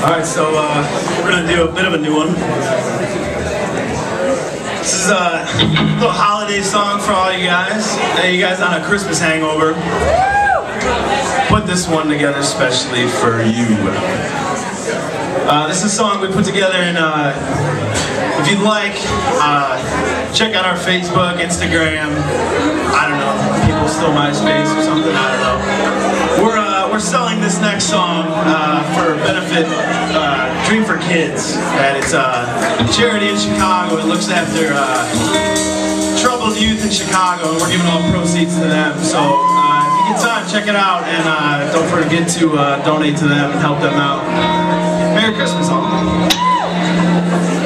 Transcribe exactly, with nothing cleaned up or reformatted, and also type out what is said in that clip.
Alright, so uh, we're going to do a bit of a new one. This is a little holiday song for all you guys. Hey, you guys on a Christmas hangover. Put this one together especially for you. Uh, this is a song we put together, and uh, if you'd like, uh, check out our Facebook, Instagram. I don't know, people still MySpace or something. I don't know. We're uh, we're selling this next song uh, for a benefit, uh, Dream for Kids, and it's a charity in Chicago. It looks after uh, troubled youth in Chicago, and we're giving all proceeds to them. So uh, if you get time, check it out, and uh, don't forget to uh, donate to them and help them out. Merry Christmas, all.